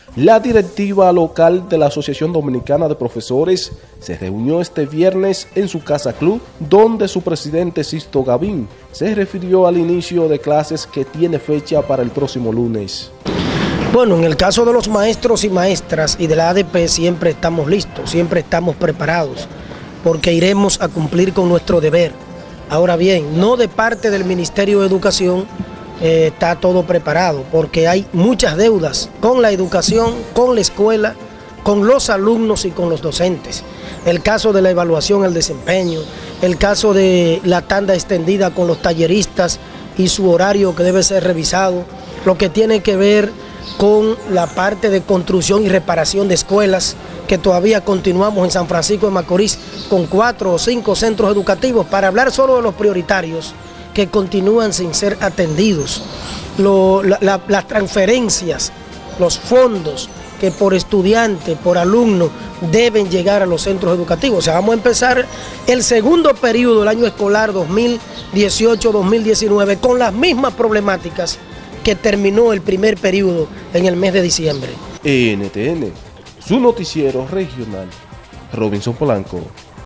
La directiva local de la Asociación Dominicana de Profesores se reunió este viernes en su casa club, donde su presidente Sisto Gavín se refirió al inicio de clases que tiene fecha para el próximo lunes. Bueno, en el caso de los maestros y maestras y de la ADP siempre estamos listos, siempre estamos preparados, porque iremos a cumplir con nuestro deber. Ahora bien, no de parte del Ministerio de Educación está todo preparado, porque hay muchas deudas con la educación, con la escuela, con los alumnos y con los docentes. El caso de la evaluación, el desempeño, el caso de la tanda extendida con los talleristas y su horario que debe ser revisado, lo que tiene que ver con la parte de construcción y reparación de escuelas, que todavía continuamos en San Francisco de Macorís con 4 o 5 centros educativos, para hablar solo de los prioritarios que continúan sin ser atendidos, las transferencias, los fondos que por estudiante, por alumno, deben llegar a los centros educativos. O sea, vamos a empezar el segundo periodo del año escolar 2018-2019 con las mismas problemáticas que terminó el primer periodo en el mes de diciembre. NTN, su noticiero regional, Robinson Polanco.